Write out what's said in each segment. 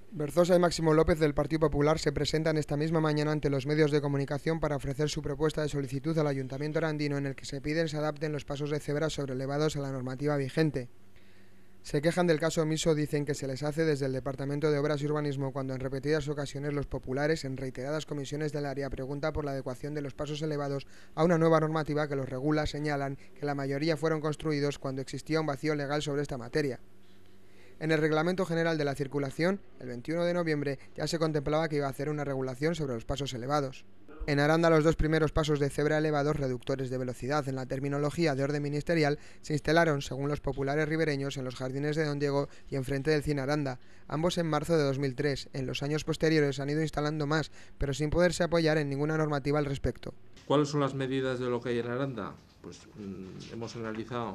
Berzosa y Máximo López del Partido Popular se presentan esta misma mañana ante los medios de comunicación para ofrecer su propuesta de solicitud al Ayuntamiento arandino en el que se piden se adapten los pasos de cebra sobrelevados a la normativa vigente. Se quejan del caso omiso, dicen que se les hace desde el Departamento de Obras y Urbanismo cuando en repetidas ocasiones los populares en reiteradas comisiones del área preguntan por la adecuación de los pasos elevados a una nueva normativa que los regula. Señalan que la mayoría fueron construidos cuando existía un vacío legal sobre esta materia. En el Reglamento General de la Circulación, el 21 de noviembre, ya se contemplaba que iba a hacer una regulación sobre los pasos elevados. En Aranda, los dos primeros pasos de cebra elevados, reductores de velocidad en la terminología de orden ministerial, se instalaron, según los populares ribereños, en los jardines de Don Diego y enfrente del Cine Aranda, ambos en marzo de 2003. En los años posteriores han ido instalando más, pero sin poderse apoyar en ninguna normativa al respecto. ¿Cuáles son las medidas de lo que hay en Aranda? Pues hemos analizado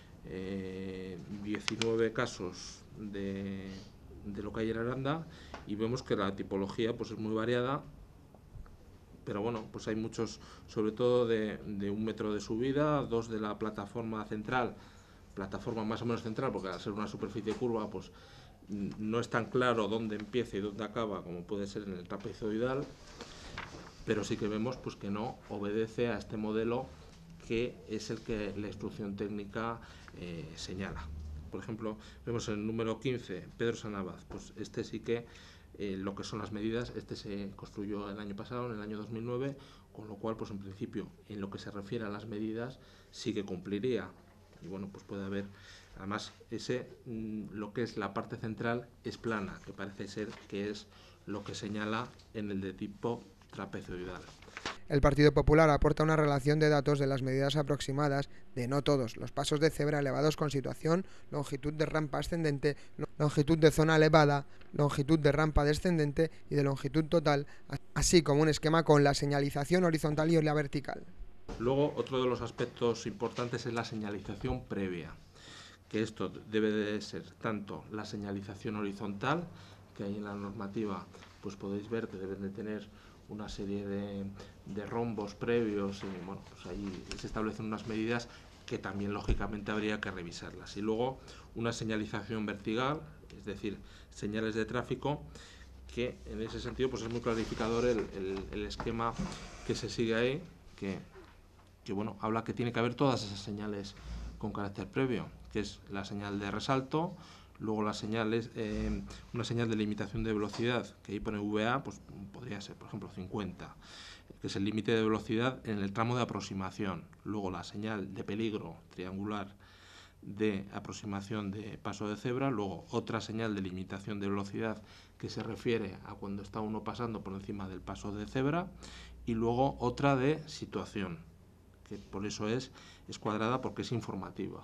19 casos de lo que hay en Aranda y vemos que la tipología pues es muy variada, pero bueno, pues hay muchos, sobre todo de 1 metro de subida, 2 de la plataforma central, plataforma más o menos central, porque al ser una superficie curva pues no es tan claro dónde empieza y dónde acaba como puede ser en el trapezoidal, pero sí que vemos pues que no obedece a este modelo que es el que la instrucción técnica señala. Por ejemplo, vemos el número 15, Pedro Sanabaz, pues este sí que lo que son las medidas, este se construyó el año pasado, en el año 2009, con lo cual, pues en principio, en lo que se refiere a las medidas, sí que cumpliría. Y bueno, pues puede haber, además, lo que es la parte central es plana, que parece ser que es lo que señala en el de tipo trapezoidal. El Partido Popular aporta una relación de datos de las medidas aproximadas de no todos los pasos de cebra elevados con situación, longitud de rampa ascendente, longitud de zona elevada, longitud de rampa descendente y de longitud total, así como un esquema con la señalización horizontal y la vertical. Luego, otro de los aspectos importantes es la señalización previa, que esto debe de ser tanto la señalización horizontal, que hay en la normativa, pues podéis ver que deben de tener una serie de rombos previos y bueno, pues ahí se establecen unas medidas que también lógicamente habría que revisarlas. Y luego una señalización vertical, es decir, señales de tráfico, que en ese sentido pues es muy clarificador el esquema que se sigue ahí, que bueno, habla que tiene que haber todas esas señales con carácter previo, que es la señal de resalto, luego las señales, una señal de limitación de velocidad, que ahí pone VA, pues podría ser, por ejemplo, 50, que es el límite de velocidad en el tramo de aproximación. Luego la señal de peligro triangular de aproximación de paso de cebra, luego otra señal de limitación de velocidad que se refiere a cuando está uno pasando por encima del paso de cebra, y luego otra de situación, que por eso es cuadrada porque es informativa.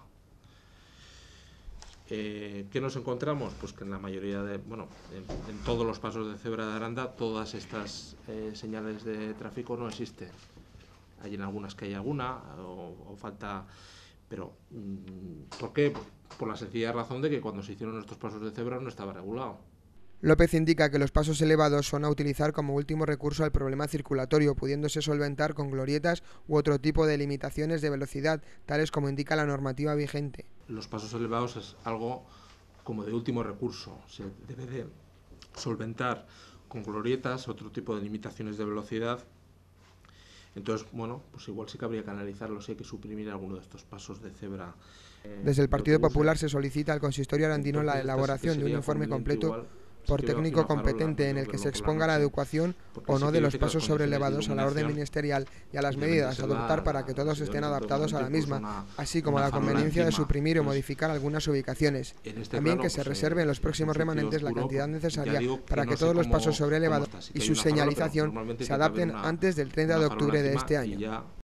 ¿Qué nos encontramos? Pues que en la mayoría de, bueno, en todos los pasos de cebra de Aranda, todas estas señales de tráfico no existen. Hay en algunas que hay alguna o falta, pero ¿por qué? Por la sencilla razón de que cuando se hicieron estos pasos de cebra no estaba regulado. López indica que los pasos elevados son a utilizar como último recurso al problema circulatorio, pudiéndose solventar con glorietas u otro tipo de limitaciones de velocidad, tales como indica la normativa vigente. Los pasos elevados es algo como de último recurso, se debe de solventar con glorietas, otro tipo de limitaciones de velocidad. Entonces, bueno, pues igual sí que habría que analizarlo, si hay que suprimir alguno de estos pasos de cebra. Desde el Partido Popular se solicita al consistorio arandino la elaboración de un informe completo por técnico competente en el que se exponga la adecuación o no de los pasos sobrelevados a la orden ministerial y a las medidas a adoptar para que todos estén adaptados a la misma, así como la conveniencia de suprimir o modificar algunas ubicaciones. También que se reserve en los próximos remanentes la cantidad necesaria para que todos los pasos sobrelevados y su señalización se adapten antes del 30 de octubre de este año.